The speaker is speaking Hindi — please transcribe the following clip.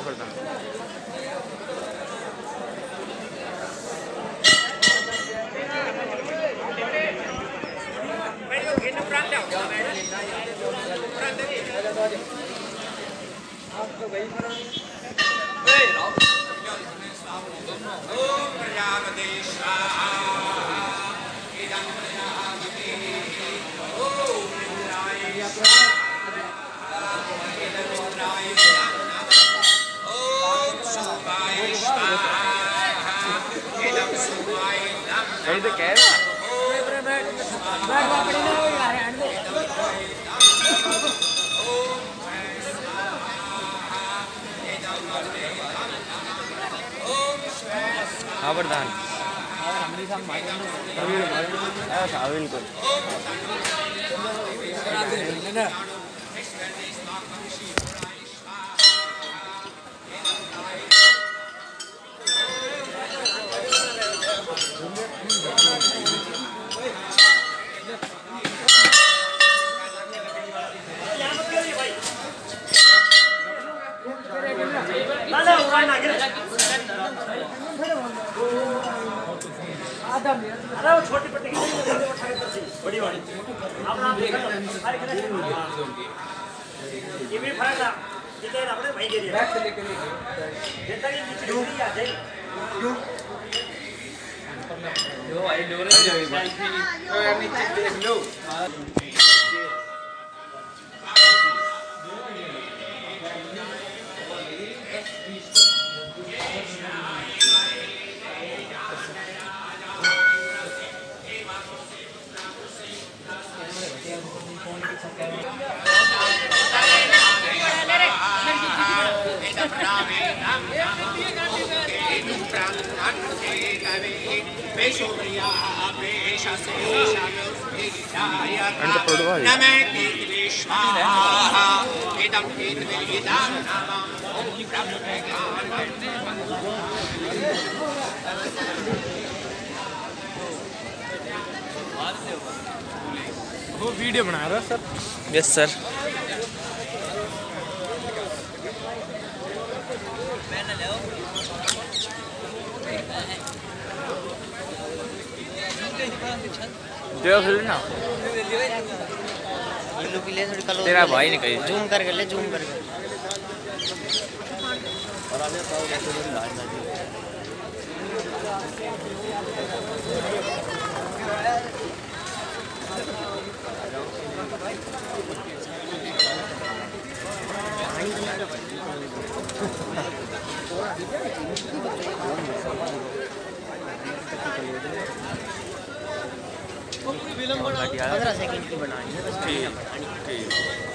हाँ प्रधान अरे वो छोटी पट्टी की बड़ी वाली आप नाम देखो ये भी फर्क था ये आपने वही दे दिया बैक से लेकर जैसा कि नीचे डूबी आ जाए क्यों जो आई डोरे जाएगी तो यार नीचे देख लो वो वीडियो बना रहा सर। Yes sir. ना तेरा भाई ने कही जूम करके ले जूम करके विलंब 15 सेकंड की बनानी है बस।